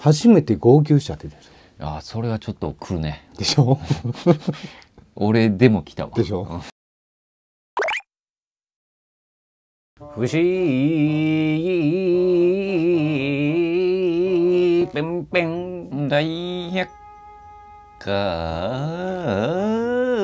初めて号泣したって言ってあー、それはちょっと来るね。 でしょ俺でも来たわ。 でしょ。 不思議ペンペン大百科。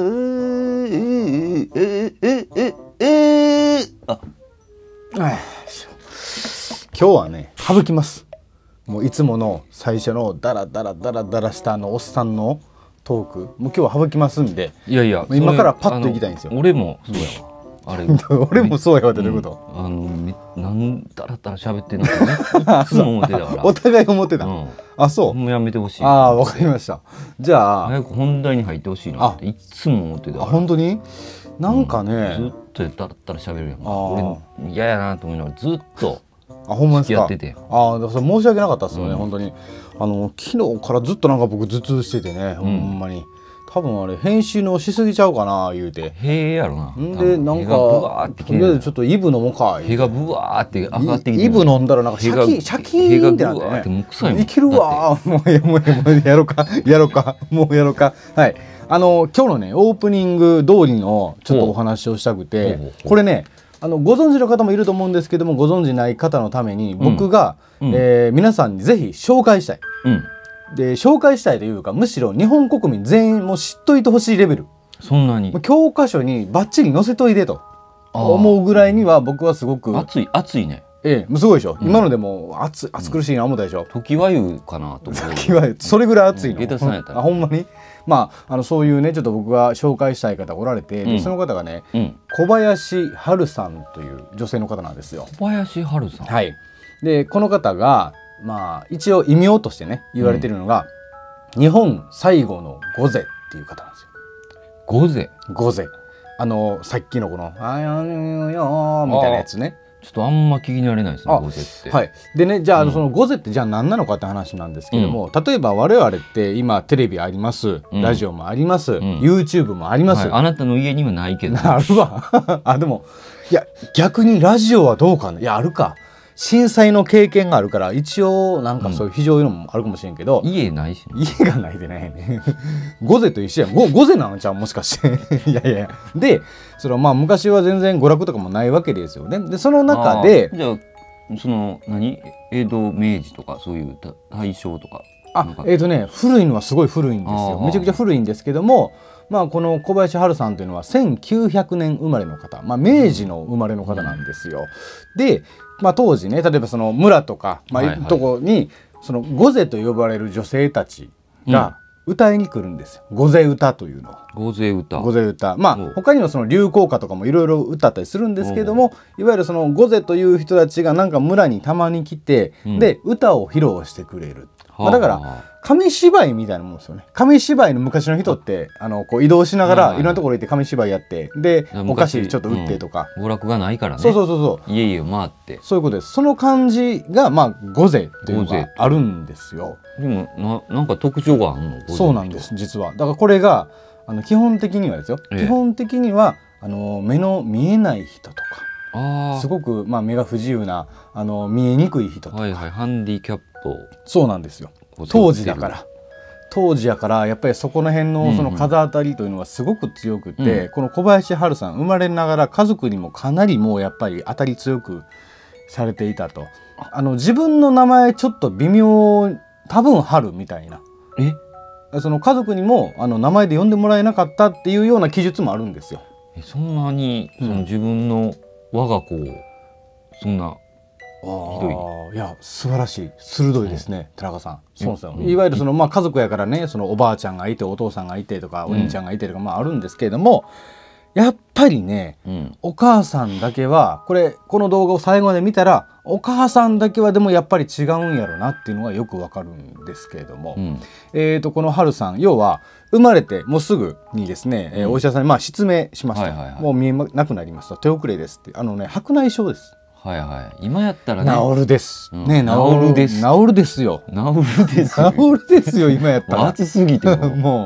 今日はね省きます。もういつもの最初のダラダラダラダラしたおっさんのトークもう今日は省きますんで、 いやいや、 今からパッといきたいんですよ。 俺もそうやわ。あれ俺もそうやわってどういうこと？ なんだらだら喋ってんのかね。いつも思ってたから。 お互い思ってた。あ、そう。 もうやめてほしい。 ああ、わかりました。じゃあ早く本題に入ってほしいなっていつも思ってたから。 本当になんかね、 ずっとだらだら喋るやん。俺嫌やなと思いながらずっとほんまですか。 やってて。 ああ、それ申し訳なかったですよね、本当に。昨日からずっとなんか僕頭痛しててね、ほんまに。多分あれ編集のしすぎちゃうかな言うて。 へえやろな。 でなんかとりあえずちょっとイブ飲もうか。 毛がブワーって上がってきて。 イブ飲んだらなんかシャキーンってなってね。いけるわ。もうやろうかもうやろうか。はい。今日のねオープニング通りのちょっとお話をしたくて、これねご存知の方もいると思うんですけども、ご存知ない方のために僕が皆さんにぜひ紹介したい。で紹介したいというか、むしろ日本国民全員も知っといてほしいレベル。 そんなに教科書にバッチリ載せといてと思うぐらいには僕はすごく熱いね。 すごいでしょ。今のでも暑苦しいな思ったでしょ。 時は湯かなと思う。 時は湯それぐらい熱いの。 ほんまに。まあそういうねちょっと僕が紹介したい方おられて、その方がね小林春さんという女性の方なんですよ。 小林春さん。 はい。でこの方がまあ一応異名としてね言われてるのが、日本最後の御勢っていう方なんですよ。 御勢。 御勢。さっきのこの「あやんよ」みたいなやつね。 ちょっとあんま聞き慣れないですね、御勢って。 はい。でね、じゃあその御勢ってじゃあ何なのかって話なんですけども、例えば我々って今テレビあります、ラジオもあります、YouTube もあります。 あなたの家にはないけど。 あるわ。でもいや逆にラジオはどうかな。いやあるか。震災の経験があるから一応なんかそういう非常用のもあるかもしれんけど、 家ないし、 家がないでね。御勢と一緒やん。御勢なのじゃんもしかして。いやいや。でまあ昔は全然娯楽とかもないわけですよね。でその中でじゃあ江戸明治とかそういう大正とか。 古いのはすごい古いんですよ。めちゃくちゃ古いんですけども、まあこの小林春さんというのは1900年生まれの方、まあ明治の生まれの方なんですよ。で、まあ当時ね、例えばその村とかとこにその御勢と呼ばれる女性たちが歌いに来るんですよ。御勢歌というの。 御勢歌。 御勢歌。まあ他にもその流行歌とかもいろいろ歌ったりするんですけども、いわゆるその御勢という人たちがなんか村にたまに来て、で歌を披露してくれる。だから紙芝居みたいなもんですよね。紙芝居の昔の人ってこう移動しながらいろんなところ行って紙芝居やって、でお菓子ちょっと売ってとか、 娯楽がないからね。 そう家々を回ってそういうことです。その感じがまあ御勢っていうのがあるんですよ。 でもなんか特徴があるの？ そうなんです実は。だからこれが基本的にはですよ、基本的には目の見えない人とか、すごくまあ目が不自由な見えにくい人とか、 ハンディキャップ。 そうなんですよ。当時やからやっぱりそこの辺のその風当たりというのがすごく強くて、この小林春さん生まれながら家族にもかなりもうやっぱり当たり強くされていたと。自分の名前ちょっと微妙、多分春みたいな、その家族にも名前で呼んでもらえなかったっていうような記述もあるんですよ。 そんなに自分の我が子をそんな。 いや素晴らしい、鋭いですね田中さん。そうですよ。いわゆるそのまあ家族やからね、そのおばあちゃんがいてお父さんがいてとかお兄ちゃんがいてとかまああるんですけれども、やっぱりね、お母さんだけはこの動画を最後まで見たらお母さんだけはでもやっぱり違うんやろなっていうのがよくわかるんですけれども、この春さん要は生まれてもうすぐにですね、お医者さんにまあ失明しますと、もう見えなくなりますと、手遅れですって白内障です。 今やったらね治るですね、治るですよ治るですよ今やったら暑すぎても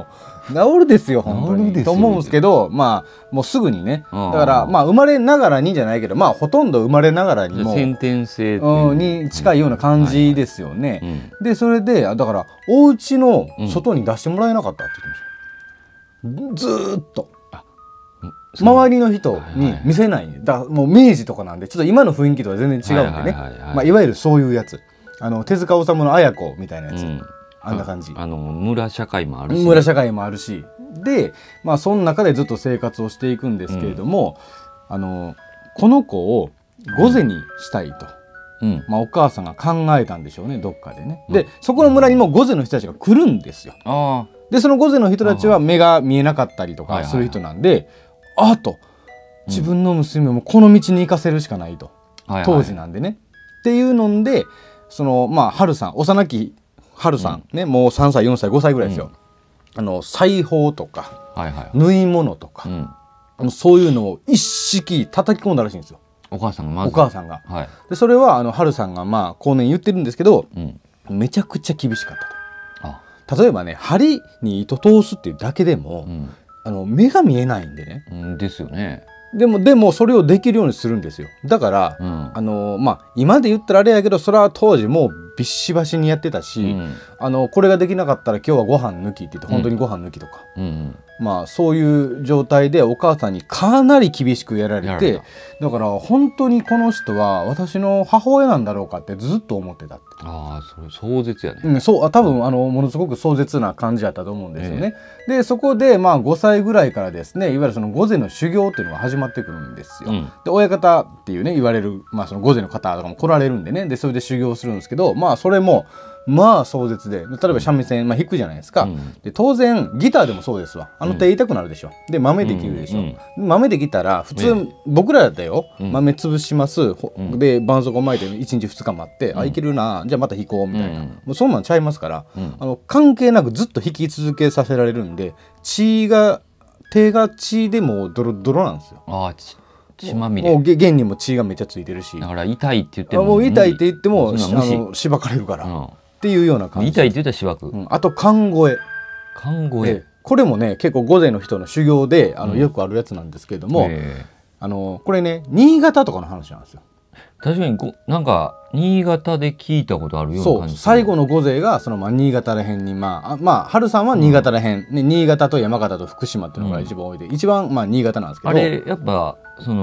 治るですよ本当にと思うんですけど、まあもうすぐにね、だからまあ生まれながらにじゃないけど、まあほとんど生まれながらにも先天性に近いような感じですよね。でそれでだからお家の外に出してもらえなかったって言ってました。ずーっと周りの人に見せない。だからもう明治とかなんでちょっと今の雰囲気とは全然違うんでね、まあいわゆるそういうやつ、手塚治虫の綾子みたいなやつ、あんな感じ。 村社会もあるし、 村社会もあるしで、まあその中でずっと生活をしていくんですけれども、この子を御前にしたいと、まあお母さんが考えたんでしょうね、どっかでね。でそこの村にも御前の人たちが来るんですよ。でその御前の人たちは目が見えなかったりとかする人なんで、あと自分の娘もこの道に行かせるしかないと、当時なんでねっていうので、そのまあ春さん、幼き春さんね、もう3歳4歳5歳ぐらいですよ。裁縫とか縫い物とか、そういうのを一式叩き込んだらしいんですよ、 お母さんが。まずお母さんが。でそれは春さんがまあ後年言ってるんですけど、めちゃくちゃ厳しかったと。例えばね、針に糸通すっていうだけでも、目が見えないんでね。 ですよね。 でもそれをできるようにするんですよ。だから、まあ今で言ったらあれやけど、それは当時もうビッシバシにやってたし、これができなかったら今日はご飯抜きって言って本当にご飯抜きとか、まあそういう状態でお母さんにかなり厳しくやられて、だから本当にこの人は私の母親なんだろうかってずっと思ってたって。 ああ、それ壮絶やね。 そう、多分ものすごく壮絶な感じだったと思うんですよね。でそこでまあ5歳ぐらいからですね、いわゆるその御前の修行っていうのが始まってくるんですよ。で親方っていうね言われる、まあその御前の方とかも来られるんでね、でそれで修行するんですけど、まあそれもまあ壮絶で、例えば三味線、まあ、弾くじゃないですか。で当然ギターでもそうですわ。手痛くなるでしょ。で豆できるでしょ。豆できたら普通僕らだったよ、豆潰します、で絆創膏巻いて1日2日待って、あいけるな、じゃあまた弾こうみたいな、もうそんなんちゃいますから、関係なくずっと弾き続けさせられるんで、手が血でもうドロドロなんですよ。 血まみれ。 もう弦にも血がめっちゃついてるし、 だから痛いって言っても、 もう痛いって言ってもしばかれるから、っていうような感じ。 痛いって言ったらしばく。 あと勘声。これもね結構御前の人の修行でよくあるやつなんですけれども、これね新潟とかの話なんですよ。 確かになんか新潟で聞いたことあるような感じ。 そう、最後の御前がその新潟らへんに、まあ春さんは新潟らへん、新潟と山形と福島っていうのが一番多いで、一番まあ新潟なんですけど、 あれやっぱ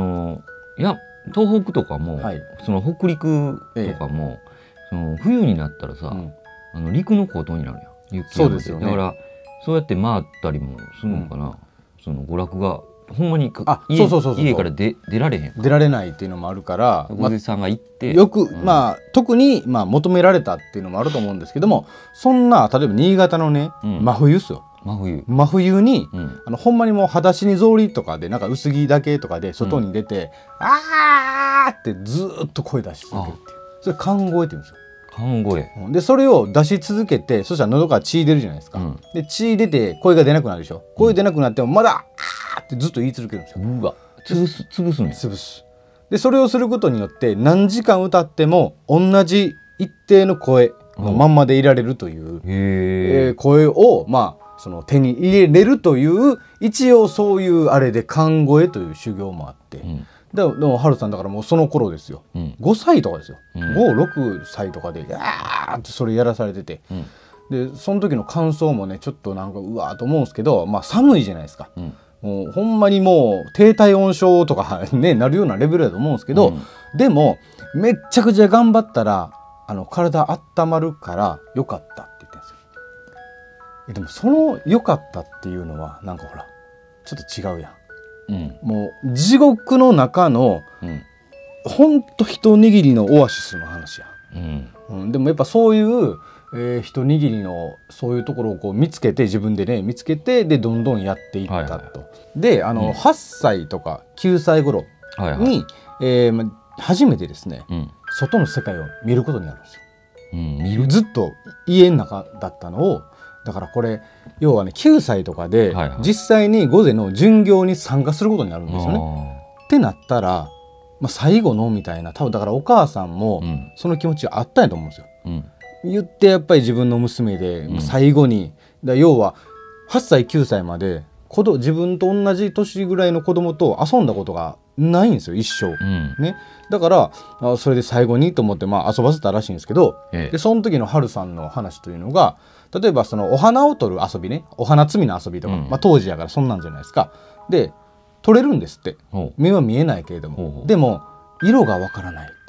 東北とかも、その北陸とかも、その冬になったらさ、陸の孤島になるやん、雪山で。そうですよね。だからそうやって回ったりもするのかな、その娯楽が。ほんまに家から出られへん、 出られないっていうのもあるから、 御前さんが行ってよく、まあ特にまあ求められたっていうのもあると思うんですけども、そんな例えば新潟のね、真冬っすよ。真冬に、ほんまにもう裸足に草履とかでなんか薄着だけとかで外に出て、あーってずーっと声出し続けるっていう、それ勘声って言うんですよ。 勘声でそれを出し続けて、そしたら喉から血出るじゃないですか。で血出て声が出なくなるでしょ。声出なくなってもまだあーってずっと言い続けるんですよ。 うわ、潰すね。 潰す。でそれをすることによって何時間歌っても同じ一定の声のまんまでいられるという、声をまあその手に入れれるという、一応そういうあれで勘声という修行もあって、でも春さんだからもうその頃ですよ、5歳とかですよ、5、6歳とかでやーってそれやらされてて、でその時の感想もねちょっとなんかうわーと思うんですけど、まあ寒いじゃないですか、もうほんまにもう低体温症とかねなるようなレベルだと思うんですけど、でもめっちゃくちゃ頑張ったら体温まるからよかったって言ってるんですよ。でもそのよかったっていうのはなんかほらちょっと違うやん。もう地獄の中の、ほんと一握りのオアシスの話や、でもやっぱそういう、一握りのそういうところをこう見つけて、自分でね見つけて、でどんどんやっていったと。で8歳とか9歳頃に、初めてですね、外の世界を見ることになるんですよ。ずっと家の中だったのを、だからこれ要はね9歳とかで実際に御前の巡業に参加することになるんですよね。ってなったら、最後のみたいな、多分だからお母さんもその気持ちがあったんやと思うんですよ。言ってやっぱり自分の娘で最後に、要は 8歳9歳まで自分と同じ年ぐらいの子供と遊んだことがないんですよ一生、ね、だからそれで最後にと思って遊ばせたらしいんですけど、でその時の春さんの話というのが、例えばそのお花を取る遊びね、お花摘みの遊びとか、当時やからそんなんじゃないですか。で取れるんですって、目は見えないけれども、でも色がわからないって。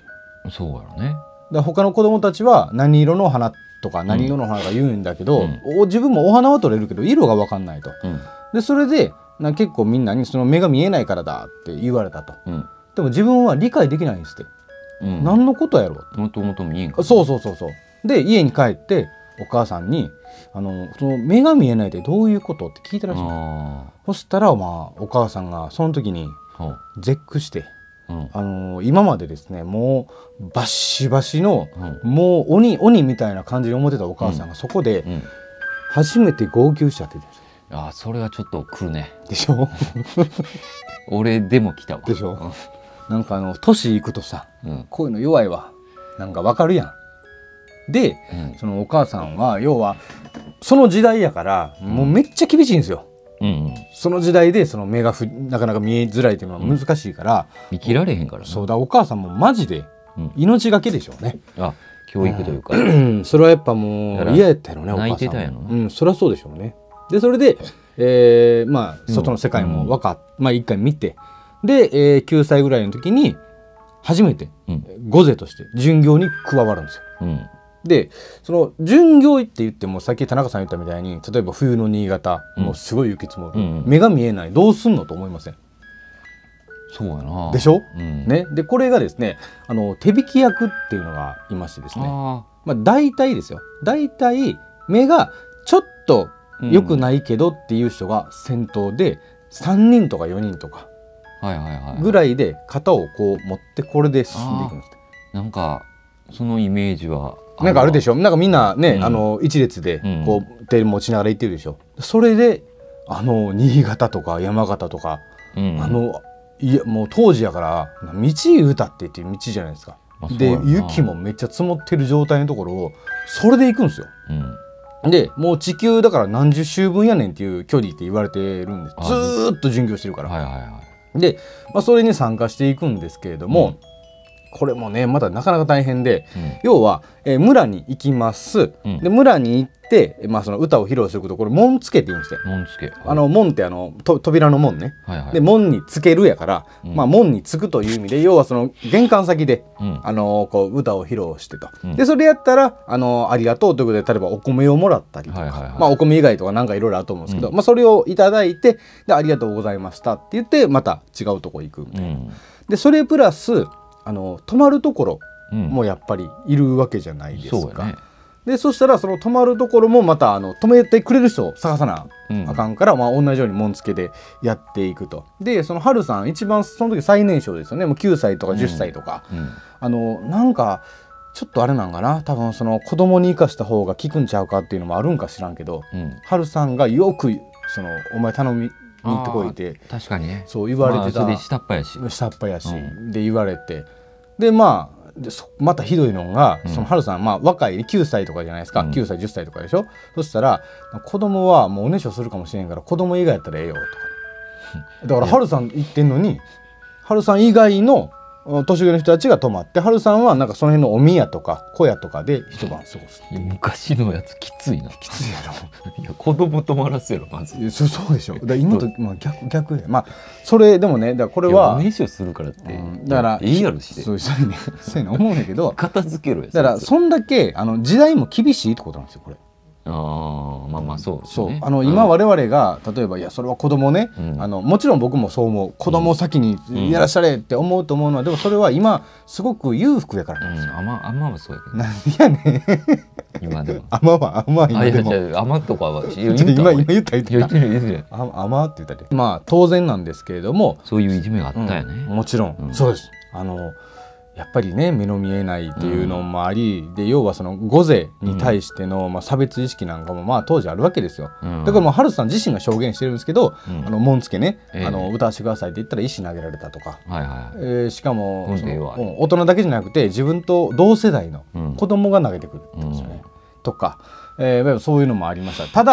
そうやろね。 だ他の子供たちは何色の花とか何色の花が言うんだけど、自分もお花は取れるけど色がわかんないと。でそれで結構みんなにその目が見えないからだって言われたと、でも自分は理解できないんですって、何のことやろうもともと見えんか。 そうで家に帰ってお母さんにその目が見えないってどういうことって聞いたらしい。そしたらお母さんがその時に絶句して、今までですねもうバシバシの、もう鬼みたいな感じに思ってたお母さんがそこで初めて号泣したって言ってました。 それはちょっと来るね。 でしょ俺でも来たわ。 でしょ、なんか年いくとさ、こういうの弱いわなんかわかるやん。で、そのお母さんは要はその時代やから、もうめっちゃ厳しいんですよ。その時代でその目がなかなか見えづらいというのは難しいから、 見切られへんからな。 そうだ、お母さんもマジで命がけでしょうね。 教育というか、 それはやっぱもう嫌やったよね、お母さん。 泣いてたやろな。 そりゃそうでしょうね。でそれで、外の世界も一回見て、で、9歳ぐらいの時に初めて御勢として巡業に加わるんですよ。でその巡業って言ってもさっき田中さん言ったみたいに、例えば冬の新潟、もうすごい雪積もる、目が見えない、どうすんのと思いません？ そうやな。 でしょ、ね。でこれがですね手引き役っていうのがいましてですね、大体ですよ、大体目がちょっと良くないけどっていう人が先頭で、3人とか4人とかぐらいで肩をこう持ってこれで進んでいくんです。 なんかそのイメージはなんかあるでしょ。なんかみんなね、一列でこう手持ちながら行ってるでしょ。それで新潟とか山形とか、いやもう当時やから道歌って言って道じゃないですか。で雪もめっちゃ積もってる状態のところをそれで行くんですよ。でもう地球だから何十周分やねんっていう距離って言われてるんです。ずーっと巡業してるから。で、それに参加していくんですけれども、これもねまたなかなか大変で、要は、村に行きます。で村に行って、その歌を披露すること、これ門付けって言うんですよ。門付け。門って扉の門ね。で門につけるやから、門につくという意味で、要はその玄関先で、こう歌を披露してと。でそれやったらありがとうということで、例えばお米をもらったりとか、お米以外とかなんかいろいろあると思うんですけど、それをいただいて、でありがとうございましたって言ってまた違うとこ行くみたいな。でそれプラス泊まるところもやっぱりいるわけじゃないですか。でそしたらその泊まるところもまた泊めてくれる人を探さなあかんから、同じように門付けでやっていくと。でその春さん一番その時最年少ですよね。もう9歳とか10歳とか、なんかちょっとあれなんかな、多分その子供に生かした方が効くんちゃうかっていうのもあるんか知らんけど、春さんがよくそのお前頼みに行ってこいって確かにね、 そう言われてた。 それで下っ端やしで言われて、でまたひどいのが、その春さん若い9歳とかじゃないですか、9歳10歳とかでしょ。そしたら子供はもうおねしょするかもしれんから子供以外やったらええよとか、だから春さん言ってんのに、春さん以外の年上の人たちが泊まって、春さんはなんかその辺のお宮とか小屋とかで一晩過ごす。 昔のやつきついな。 きついやろ。 いや子供泊まらせろまず。 そうでしょ。だ今と逆で、それでもね、だからこれはおねしょするからって、 だからいいやろして、 そういうの思うんだけど、 片付けろや。 だからそんだけ時代も厳しいってことなんですよこれ。 そうですね。 今我々が例えばいやそれは子供ね、もちろん僕もそう思う、子供を先にやらしゃれって思うと思うのは、でもそれは今すごく裕福やからなんですよ。 甘はそうやけど。 なんやねん今でも甘は今でも甘とかは今言った甘って言ったで、当然なんですけれども、 そういういじめがあったよね。 もちろんそうです。やっぱりね目の見えないっていうのもあり、で要はその御勢に対しての差別意識なんかも当時あるわけですよ。だから春さん自身が証言してるんですけど、門付けね、歌わせてくださいって言ったら石投げられたとか、しかも大人だけじゃなくて自分と同世代の子供が投げてくるってことですよね、とか、そういうのもありました。ただ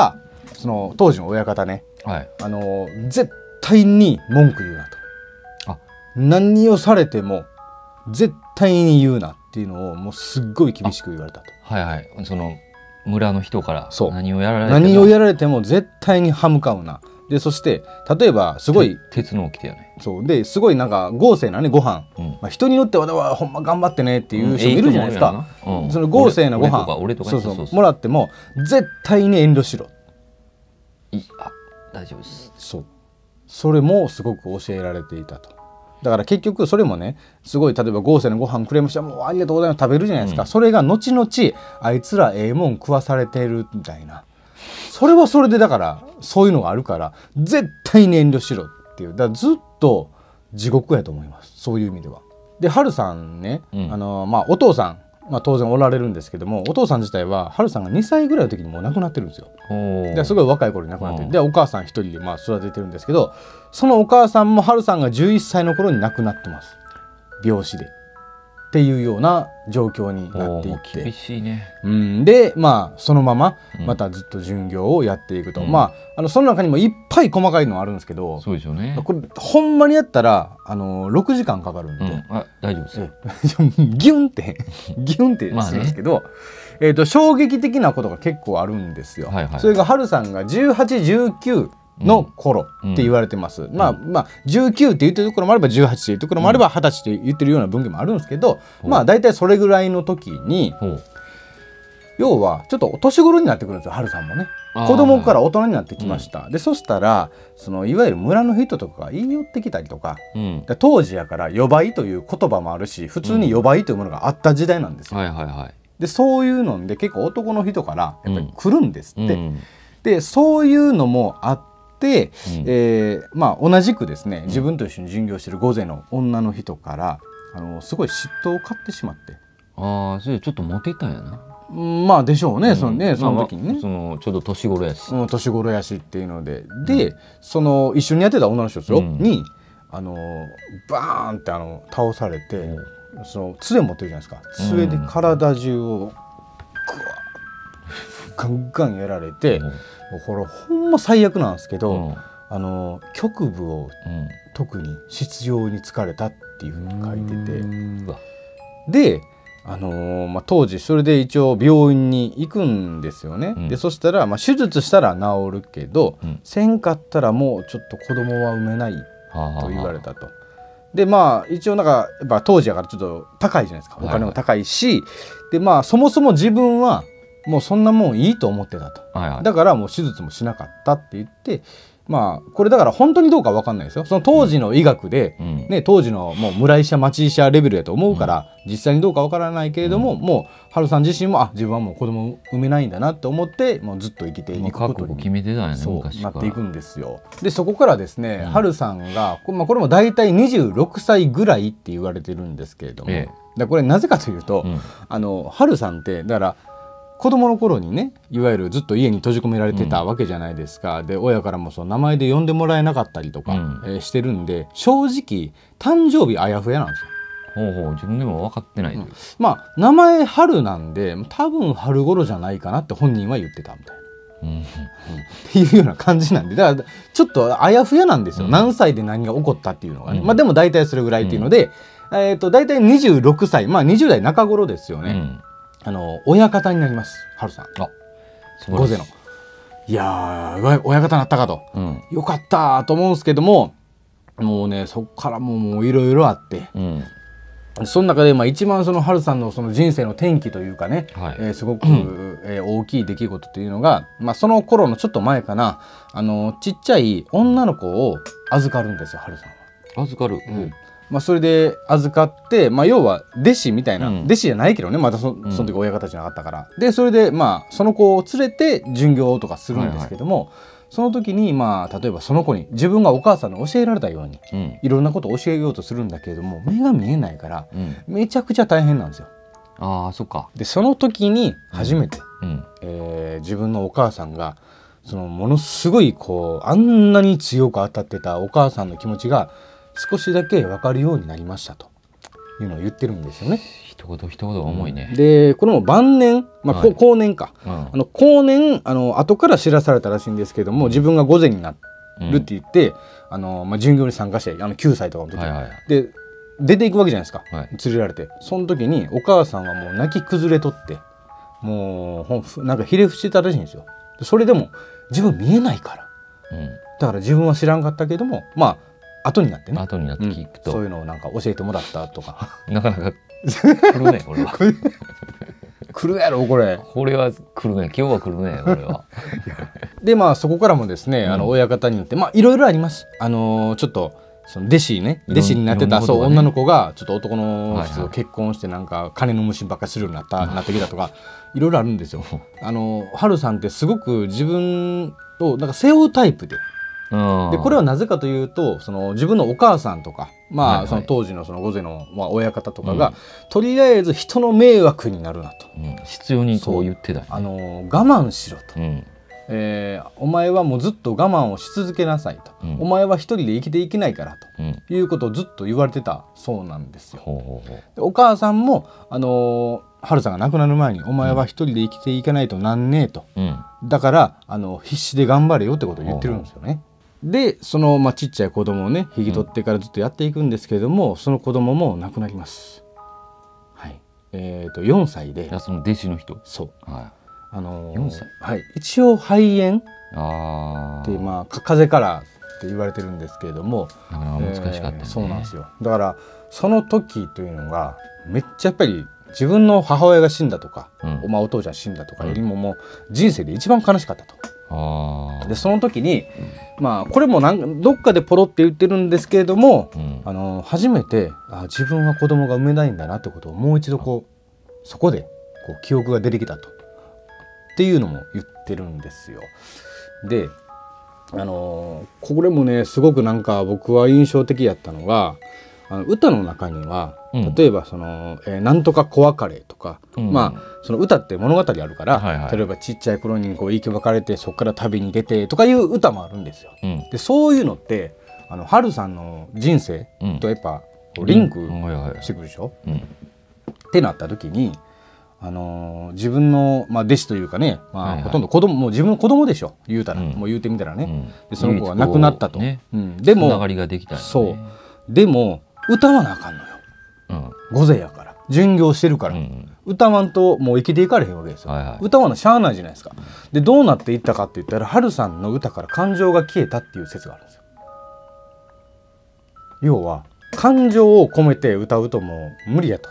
その当時の親方ね、 はい、 絶対に文句言うなと。何をされても絶対に言うなっていうのをもうすっごい厳しく言われたと。 はいはい、その村の人から何をやられても絶対に歯向かうな。でそして例えばすごい鉄の掟やね。 そうですごいなんか豪勢なねご飯、人によってはほんま頑張ってねっていう人もいるじゃないですか。その豪勢なご飯もらっても絶対に遠慮しろ。 大丈夫です。 そうそれもすごく教えられていたと。だから結局それもねすごい例えば豪勢なご飯くれましたもうありがとうございます食べるじゃないですか。それが後々あいつらええもん食わされてるみたいな。それはそれでだからそういうのがあるから絶対に遠慮しろっていうだからずっと地獄やと思いますそういう意味では。で春さんね、お父さん、当然おられるんですけどもお父さん自体は春さんが2歳ぐらいの時にもう亡くなってるんですよ。ですごい若い頃に亡くなってる。でお母さん一人で育ててるんですけどそのお母さんも春さんが11歳の頃に亡くなってます病死で。っていうような状況になっていって厳しいね。 でそのまままたずっと巡業をやっていくと、その中にもいっぱい細かいのあるんですけどそうですよね。 これほんまにやったら6時間かかるんで、 大丈夫ですよ。 ギュンってギュンってするんですけど、衝撃的なことが結構あるんですよ。それが春さんが1819の頃って言われてます。19って言ってるところもあれば18っていうところもあれば20歳って言ってるような文献もあるんですけど、大体それぐらいの時に要はちょっとお年頃になってくるんですよ春さんもね。子供から大人になってきました。でそしたらいわゆる村の人とかが言い寄ってきたりとか、当時やから予売という言葉もあるし普通に予売というものがあった時代なんですよ。でそういうので結構男の人からやっぱり来るんですって。でそういうのもあってで同じくですね自分と一緒に巡業してる御勢の女の人からすごい嫉妬を買ってしまって。 それちょっとモテたんやな。 でしょうね、その時にね、 ちょうど年頃やし、 年頃やしっていうので、一緒にやってた女の人ですよ、にバーンって倒されて、杖持ってるじゃないですか。杖で体中をガンガンやられて、これほんま最悪なんですけど、局部を特に執拗に疲れたっていうふうに書いてて、で当時それで一応病院に行くんですよね。でそしたら、手術したら治るけど、せんかったらもうちょっと子供は産めないと言われたと。で一応なんかやっぱ当時やからちょっと高いじゃないですか。お金も高いし、でそもそも自分はもうそんなもんいいと思ってたと、だからもう手術もしなかったって言って、これだから本当にどうか分かんないですよ。その当時の医学で、当時のもう村医者町医者レベルやと思うから、実際にどうか分からないけれども、もう春さん自身も自分はもう子供を産めないんだなと思ってもうずっと生きていくことに決めてたんやね、 そうなっていくんですよ。でそこからですね、春さんがこれも大体26歳ぐらいって言われてるんですけれども、これなぜかというと、春さんってだから子供の頃にねいわゆるずっと家に閉じ込められてたわけじゃないですか。で親からもその名前で呼んでもらえなかったりとか、してるんで正直誕生日あやふやなんですよ。 自分でも分かってない、 名前春なんで多分春頃じゃないかなって本人は言ってたみたいな、っていうような感じなんで、だからちょっとあやふやなんですよ、何歳で何が起こったっていうのがね。でも大体それぐらいっていうので、大体26歳20代中頃ですよね。親方になります春さん。御勢のいや親方になったかと、よかったと思うんですけども、もうねそこからもういろいろあって、その中で一番その春さんのその人生の転機というかね、すごく、大きい出来事というのが、その頃のちょっと前かな、ちっちゃい女の子を預かるんですよ春さんは。 預かる、 それで預かって、要は弟子みたいな、弟子じゃないけどね、またその時親方じゃなかったから。でそれでその子を連れて巡業とかするんですけども、その時に例えばその子に自分がお母さんに教えられたように、いろんなことを教えようとするんだけれども目が見えないから、めちゃくちゃ大変なんですよ。 そっか。 でその時に初めて、自分のお母さんがものすごいあんなに強く当たってたお母さんの気持ちが少しだけ分かるようになりましたと。 いうのを言ってるんですよね。 一言一言重いね。 でこれも晩年、後年か、後年後から知らされたらしいんですけども、自分が御前になるって言って、巡業に参加して9歳とかの時、で出ていくわけじゃないですか、連れられて。その時にお母さんはもう泣き崩れとって、もうなんかひれ伏してたらしいんですよ。それでも自分見えないから、だから自分は知らんかったけども、後になってね、 後になって聞くと、 そういうのをなんか教えてもらったとかなかなか来るねこれは来るやろこれ。 これは来るね、今日は来るねこれはでそこからもですね、親方によっていろいろあります。ちょっとその弟子になってた、そう女の子がちょっと男の人と結婚してなんか金の無心ばっかりするようになってきたとか、いろいろあるんですよ。春さんってすごく自分をなんか背負うタイプで。でこれはなぜかというと、その自分のお母さんとか、その当時のその御前の親方とかが、とりあえず人の迷惑になるなと、 必要にこう言ってた、 我慢しろと、お前はもうずっと我慢をし続けなさいと、お前は一人で生きていけないからと、いうことをずっと言われてたそうなんですよ。でお母さんも春さんが亡くなる前に、お前は一人で生きていけないとなんねえと、だから必死で頑張れよってことを言ってるんですよね。でそのちっちゃい子供をね引き取ってからずっとやっていくんですけれども、その子供も亡くなります。4歳で。 その弟子の人。 そう。 4歳。 一応肺炎って風邪からって言われてるんですけれども、 難しかったね。 そうなんですよ。だからその時というのがめっちゃやっぱり自分の母親が死んだとか、お父ちゃん死んだとかよりももう人生で一番悲しかったと。でその時にこれもどっかでポロって言ってるんですけれども、初めて自分は子供が産めないんだなってことをもう一度そこで記憶が出てきたとっていうのも言ってるんですよ。でこれもねすごくなんか僕は印象的やったのが、歌の中には例えばその、なんとか子別れとか、その歌って物語あるから、例えばちっちゃい頃に生き別れてそこから旅に出てとかいう歌もあるんですよ。でそういうのって春さんの人生とやっぱリンクしてくるでしょ。ってなった時に自分の弟子というかね、ほとんど子供、もう自分の子供でしょ言うたら、もう言うてみたらね、でその子が亡くなったと。でもつながりができたよね。 そうでも歌わなあかんのよ、御前やから巡業してるから、歌わんともう生きていかれへんわけですよ。歌わなしゃあないじゃないですか。でどうなっていったかって言ったら、春さんの歌から感情が消えたっていう説があるんですよ。要は感情を込めて歌うともう無理やと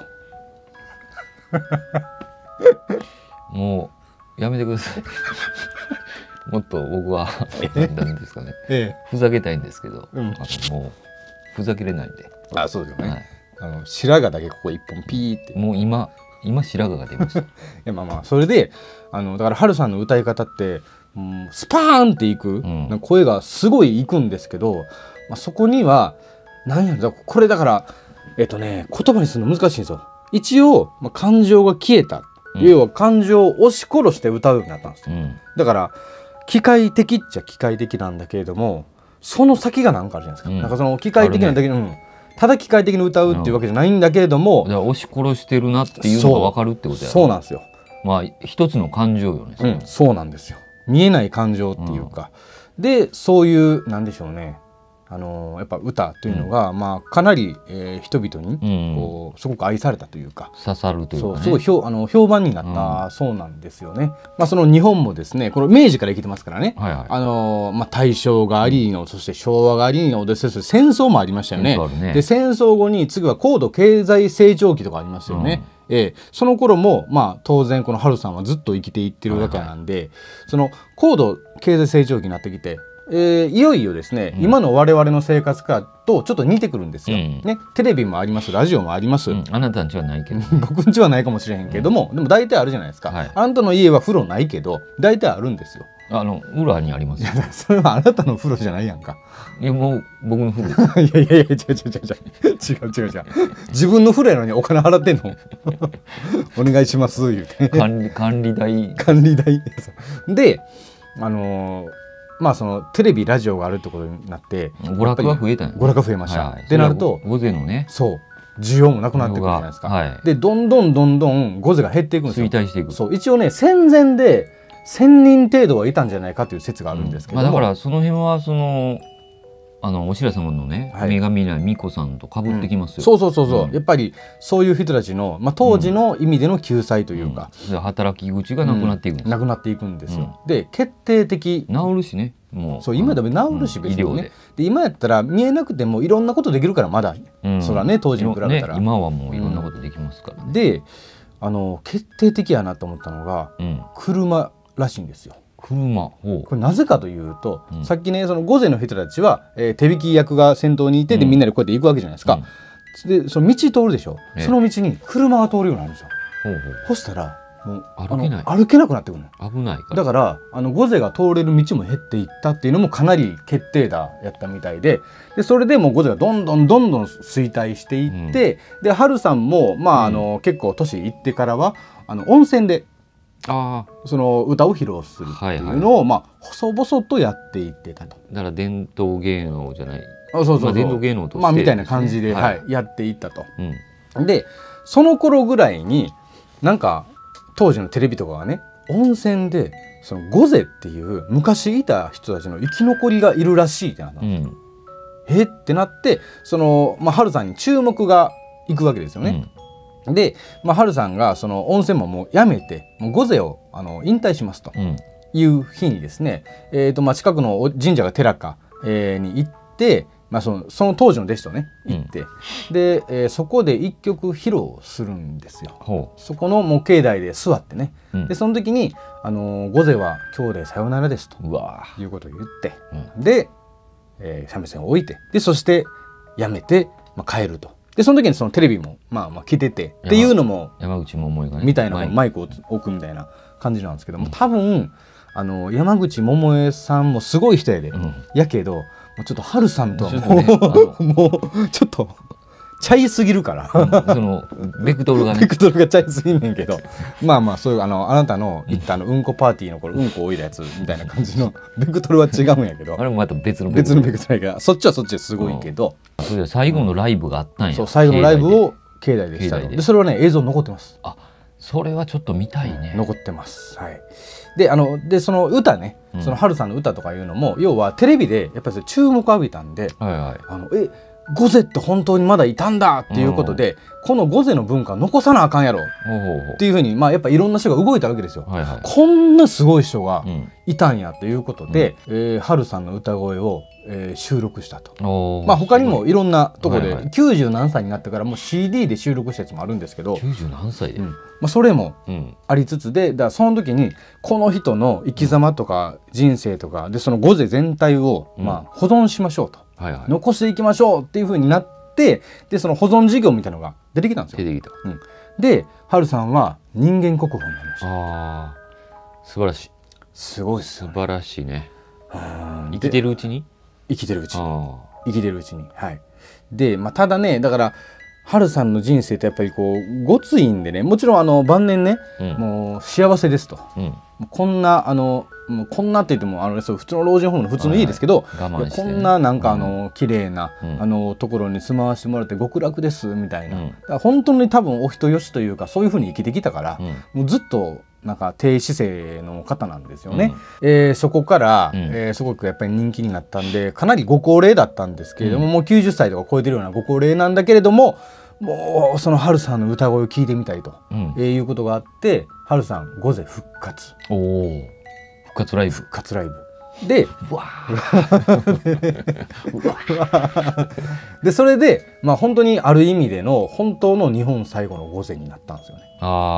もうやめてくださいもっと僕は何ですかね、ふざけたいんですけど、もうふざけれないんで。 そうですよね、白髪だけここ一本ピーって。 もう今白髪が出ましたいやそれでだから春さんの歌い方って、スパーンっていく、声がすごいいくんですけど、そこには何やろこれだから言葉にするの難しいんですよ。一応、感情が消えた、要は感情を押し殺して歌うようになったんですよ。だから機械的っちゃ機械的なんだけれども、その先が何かあるじゃないですか。なんかその機械的なだけの、ただ機械的に歌うっていうわけじゃないんだけれども、 押し殺してるなっていうのが分かるってことや。 そうなんですよ。 一つの感情よね。 そうなんですよ。見えない感情っていうか、でそういうなんでしょうね。やっぱ歌というのが、かなり、人々にすごく愛されたというか、 刺さるというか、 すごい評判になった、そうなんですよね。その日本もですね、これ明治から生きてますからね、大正がありの、そして昭和がありので、戦争もありましたよね。で戦争後に次は高度経済成長期とかありますよね。その頃も当然この春さんはずっと生きていってるわけなんで、その高度経済成長期になってきて、いよいよですね、今の我々の生活とちょっと似てくるんですよ、テレビもあります、ラジオもあります。 あなたんちはないけど僕んちはないかもしれへんけども、でも大体あるじゃないですか、あなたの家は風呂ないけど大体あるんですよ。 裏にあります。 それはあなたの風呂じゃないやんか。 いやもう僕の風呂いや違う自分の風呂やのにお金払ってんのお願いします言うて管理代でそのテレビラジオがあるってことになって娯楽が増えたんや。 娯楽が増えました、ってなると午前のね、 そう需要もなくなってくるじゃないですか。 はい、 でどんどんゴゼが減っていくんですよ。 衰退していく。 そう一応ね戦前で1000人程度はいたんじゃないかという説があるんですけども、 だからその辺はお白様のね、女神な巫女さんとかぶってきますよ。 そう、やっぱりそういう人たちの、当時の意味での救済というか、 働き口がなくなっていくんです。 なくなっていくんですよ。で決定的治るしね、もうそう今でも治るし別にね。で今やったら見えなくてもいろんなことできるからまだ、そらね当時に比べたら、 今はもういろんなことできますから。 で決定的やなと思ったのが車らしいんですよ。 これなぜかというと、さっきねその御前の人たちは、手引き役が先頭にいて、でみんなでこうやって行くわけじゃないですか。でその道通るでしょ、その道に車が通るようになるんですよ。そしたらもう歩けなくなってくるの。 危ないから。 だから御前が通れる道も減っていったっていうのもかなり決定打やったみたいで、それでもう御前がどんどん衰退していって、で春さんも結構年いってからは温泉でその歌を披露するっていうのを細々とやっていってたと。 だから伝統芸能じゃない、 伝統芸能としてみたいな感じでやっていったと。でその頃ぐらいになんか当時のテレビとかがね温泉でその御前っていう昔いた人たちの生き残りがいるらしいってなったんですよ。ってなって春さんに注目がいくわけですよね。で、春さんがその温泉ももうやめてもう御前を引退しますという日にですね、近くの神社が寺か、に行って、その当時の弟子とね行って、で、そこで一曲披露するんですよ。そこのもう境内で座ってね、でその時に御前は兄弟さよならですということを言って、で、三味線を置いて、でそしてやめて、帰ると。でその時にそのテレビも来ててっていうのも山口百恵がねみたいなマイクを置くみたいな感じなんですけども、多分山口百恵さんもすごい人やで、やけどちょっと春さんとはもうちょっとちゃいすぎるからそのベクトルがねベクトルがちゃいすぎんねんけど、そういうあなたの言ったうんこパーティーの頃うんこおいだやつみたいな感じのベクトルは違うんやけど、 あれもまた別のベクトルやからそっちはそっちですごいけど、 それで最後のライブがあったんや。 そう最後のライブを境内でしたで、それはね映像残ってます。 それはちょっと見たいね。 残ってます。はい。でその歌ね、その春さんの歌とかいうのも要はテレビでやっぱり注目を浴びたんで、御前って本当にまだいたんだっていうことで、この御前の文化残さなあかんやろっていうふうにやっぱいろんな人が動いたわけですよ。こんなすごい人がいたんやということで、春さんの歌声を収録したと。他にもいろんなとこで90何歳になってからもう CD で収録したやつもあるんですけど、 90何歳で、 それもありつつで、だからその時にこの人の生き様とか人生とかでその御前全体を保存しましょうと、残していきましょうっていう風になって、でその保存事業みたいなのが出てきたんですよ。 出てきた。 で春さんは人間国宝になりました。 素晴らしい。 すごいですよね。 素晴らしいね。生きてるうちに生きてるうちにはい。でただね、だから春さんの人生ってやっぱりこうごついんでね、もちろん晩年ね、もう幸せですと、こんなこんなって言っても普通の老人ホームの普通の家ですけど、こんななんか綺麗なところに住まわしてもらって極楽ですみたいな、だから本当に多分お人よしというかそういうふうに生きてきたから、もうずっとなんか低姿勢の方なんですよね。そこから、すごくやっぱり人気になったんで、かなりご高齢だったんですけれども、もう90歳とか超えてるようなご高齢なんだけれども、もうその春さんの歌声を聞いてみたいと、いうことがあって、春さん御前復活。 復活ライブででそれで本当にある意味での本当の日本最後の御前になったんですよね。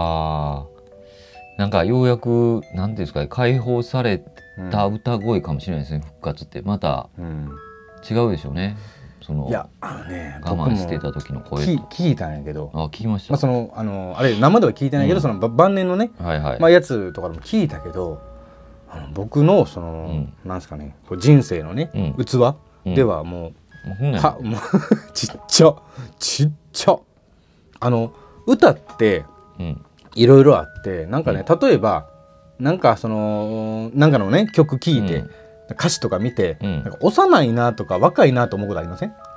なんかようやく何ていうんですか、解放された歌声かもしれないですね。復活ってまた違うでしょうね。 いや我慢してた時の声聞いたんやけど、 聞きました。 あれ生では聞いてないけど、その晩年のねやつとかでも聞いたけど、僕のなんですかね、人生のね器ではもうちっちゃ歌っていろいろあって、なんかね、例えばなんかなんかのね曲聴いて、歌詞とか見て、なんか幼いなとか若いなと思うことありません？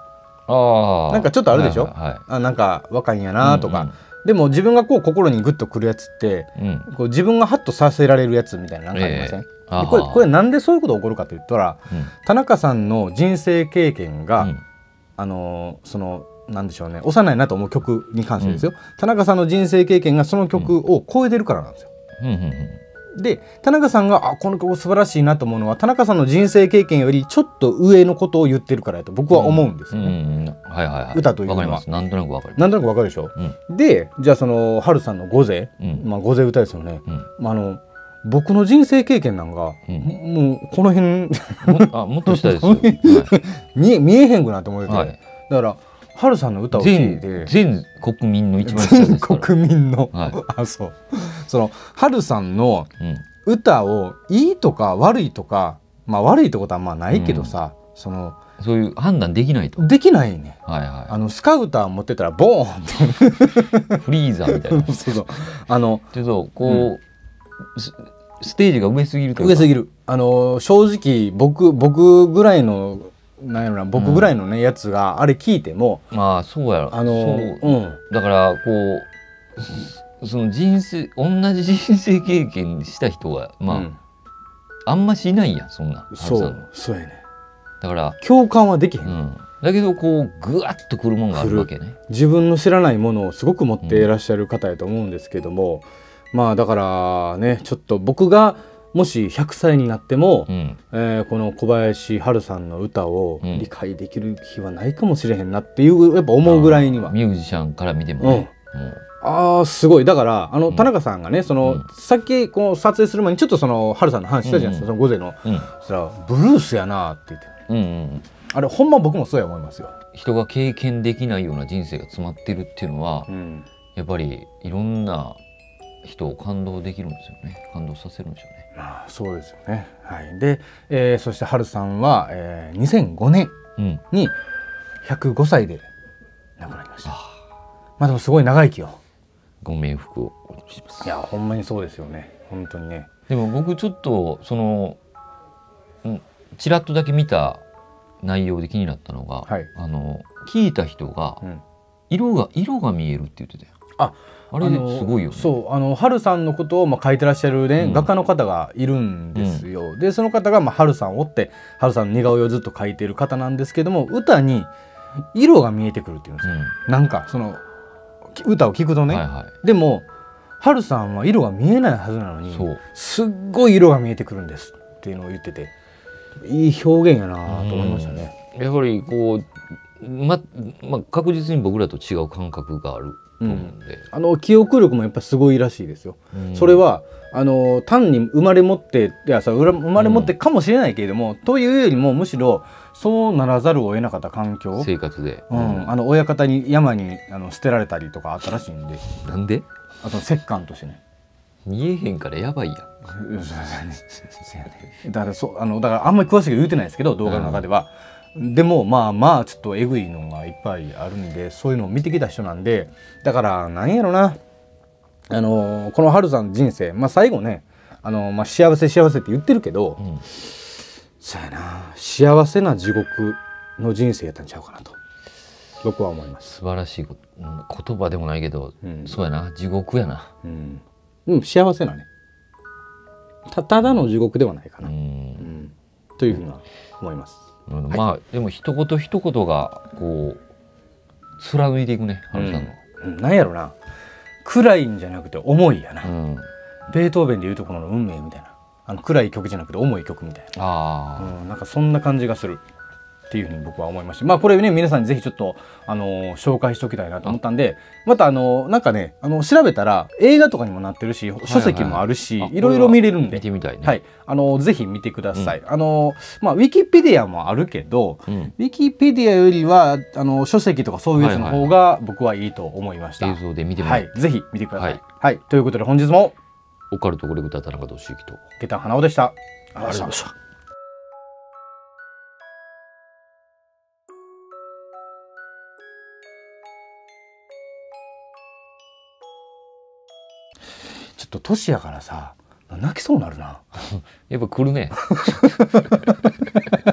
なんかちょっとあるでしょ、なんか若いんやなとか、でも自分がこう心にグッとくるやつって、こう自分がハッとさせられるやつみたいななんかありません？これなんでそういうことが起こるかと言ったら、田中さんの人生経験が、そのなんでしょうね、幼いなと思う曲に関してですよ、田中さんの人生経験がその曲を超えてるからなんですよ。で田中さんがこの曲素晴らしいなと思うのは、田中さんの人生経験よりちょっと上のことを言ってるからやと僕は思うんですよね。歌というのはなんとなくわかる。 なんとなくわかるでしょ。でじゃあその春さんの御勢、御勢歌ですよね。僕の人生経験なんか、もうこの辺もっと下ですよ。 見えへんくなって思ってて、だから春さんの歌を聴いて全国民の一番下ですから。 全国民の、その春さんの歌をいいとか悪いとか、悪いってことはまあないけどさ、 そういう判断できないと。 できないね。スカウター持ってたらボーンってフリーザーみたいな。 そうそう。 ちょっとこう、ステージが上すぎるというか。 上すぎる。正直僕ぐらいのなんやろな、僕ぐらいのねやつがあれ聞いても、 そうやろ。だからこうその同じ人生経験した人があんましいないやん、そんな。 そうやね。 だから共感はできへん。 だけどこうぐわっとくるもんがあるわけね。 自分の知らないものをすごく持っていらっしゃる方やと思うんですけども、だからね、ちょっと僕がもし100歳になっても、この小林春さんの歌を理解できる日はないかもしれへんなっていうやっぱ思うぐらいには。 ミュージシャンから見てもね。 すごい。だから田中さんがね、さっきこの撮影する前にちょっとその春さんの話したじゃないですか、その午前の。そしたらブルースやなって言って、あれほんま僕もそうや思いますよ。 人が経験できないような人生が詰まってるっていうのは、やっぱりいろんな人を感動できるんですよね。感動させるんですよね。 そうですよね。で、そして春さんは、2005年に105歳で亡くなりました。でもすごい長生きを。 ご冥福をお祈りします。 いやほんまにそうですよね。本当にね。 でも僕ちょっとちらっとだけ見た内容で気になったのが、聞いた人が色が見えるって言ってたよ。あれすごいよね。 そう春さんのことを書いてらっしゃるね、画家の方がいるんですよ。でその方が春さんを追って春さんの似顔絵をずっと描いてる方なんですけども、歌に色が見えてくるっていうんですよ。なんかその歌を聴くとね、でも春さんは色が見えないはずなのにすっごい色が見えてくるんですっていうのを言ってて、いい表現やなと思いましたね。 やっぱりこう確実に僕らと違う感覚があると思うんで、 記憶力もやっぱすごいらしいですよ。それは単に生まれ持って生まれ持ってかもしれないけれども、というよりもむしろそうならざるを得なかった環境、 生活で、 親方に山に捨てられたりとかあったらしいんで。 なんで？ 折檻としてね。 見えへんからやばいやん。 だからあんまり詳しく言うてないですけど、動画の中では。でもちょっとえぐいのがいっぱいあるんで、そういうのを見てきた人なんで、だからなんやろな、この春さんの人生、最後ね、幸せ幸せって言ってるけど、そうやな、幸せな地獄の人生やったんちゃうかなと僕は思います。 素晴らしい言葉でもないけど、そうやな、地獄やな。 幸せなね、ただの地獄ではないかな、というふうに思います。 でも一言一言がこう貫いていくね、春さんの。 なんやろな、暗いんじゃなくて重いやな。ベートーベンでいうところの運命みたいな、暗い曲じゃなくて重い曲みたいな、なんかそんな感じがするっていうふうに僕は思いました。これね、皆さんにぜひちょっと紹介しておきたいなと思ったんで、またなんかね、調べたら映画とかにもなってるし、書籍もあるし、いろいろ見れるんで、 見てみたいね。 ぜひ見てください。ウィキペディアもあるけど、ウィキペディアよりは書籍とかそういうやつの方が僕はいいと思いました。 映像で見てみる。 ぜひ見てください。ということで本日もオカルトコレクター田中俊之と下駄花尾でした。ありがとうございました。ちょっと年やからさ、泣きそうになるな。 やっぱ来るね。